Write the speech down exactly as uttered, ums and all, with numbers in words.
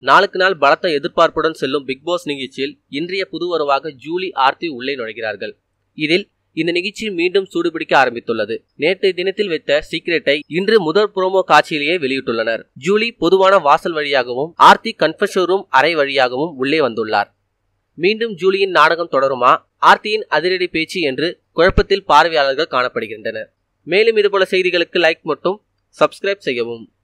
நாளுக்கு நாள் பலத்த எதிர்பார்ப்புடன் செல்லும் பிக் பாஸ் நிகழ்ச்சியில் இன்றைய புதுவரவாக ஜூலி ஆர்த்தி உள்ளே நுழைகிறார்கள். இதில் இந்த நிகழ்ச்சி மீண்டும் சூடுபிடிக்க ஆரம்பித்துள்ளது. நேற்றைய தினத்தில் வைத்த சீக்ரெட்டை இன்று முதல் புரோமோ காட்சியிலேயே வெளியிட்டுள்ளனர். ஜூலி பொதுவான வாசல் வழியாகவும் ஆர்த்தி கன்ஃபெஷன் ரூம் அறை வழியாகவும் உள்ளே வந்துள்ளார். மீண்டும் ஜூலியின் நாடகம் தொடருமா, ஆர்த்தியின் அதிரடி பேச்சு என்று குழப்பத்தில் பார்வையாளர்கள் காணப்படுகின்றனர். மேலும் இதுபோல செய்திகளுக்கு லைக் மற்றும் சப்ஸ்கிரைப் செய்யவும்.